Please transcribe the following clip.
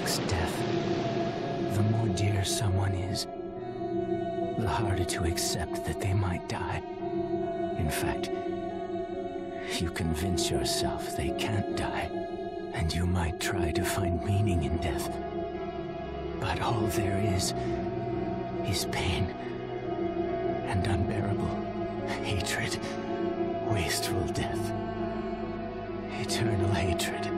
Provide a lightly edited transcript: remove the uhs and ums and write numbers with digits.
seeks death, the more dear someone is, the harder to accept that they might die. In fact, you convince yourself they can't die, and you might try to find meaning in death. But all there is pain and unbearable hatred, wasteful death, eternal hatred.